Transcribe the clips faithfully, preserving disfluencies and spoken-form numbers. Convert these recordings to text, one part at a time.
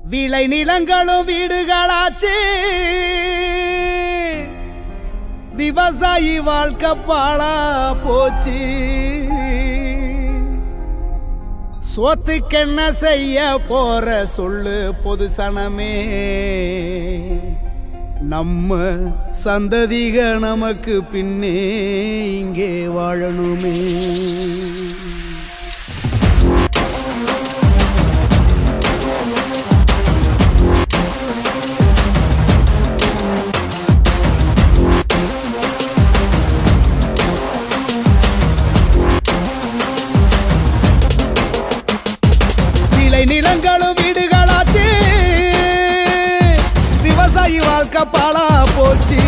விளை நிலங்களும் வீடுகளாச்சு விவசாயி வாழ்க்கை பாழா போச்சு சோத்துக்கென்ன செய்ய போற சொல்லு பொது சனமே நம்ம சந்ததிக நமக்கு பின்னே இங்கே வாழணுமே நிலங்களும் வீடுகளாச்சு விவசாயி வாழ்க்கை பாழா போச்சு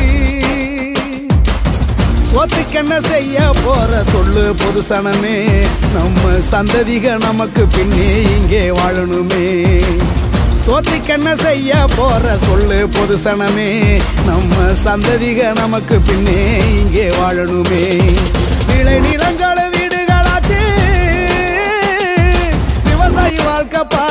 சோத்துக்கென்ன செய்ய போற சொல்லு பொது சனமே நம்ம சந்ததிக நமக்கு பின்னே இங்கே வாழணுமே சோத்துக்கென்ன செய்ய போற சொல்லு பொது சனமே நம்ம சந்ததிக நமக்கு பின்னே இங்கே வாழணுமே விளை நிலங்களும் வீடுகளாச்சு வாழ்க்கை